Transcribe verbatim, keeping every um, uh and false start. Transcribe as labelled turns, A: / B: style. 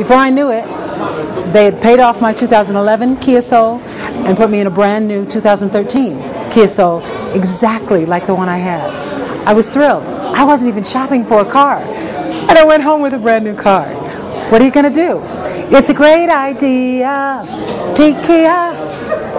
A: Before I knew it, they had paid off my two thousand eleven Kia Soul and put me in a brand new two thousand thirteen Kia Soul, exactly like the one I had. I was thrilled. I wasn't even shopping for a car, and I went home with a brand new car. What are you going to do? It's a great idea. Pick Kia.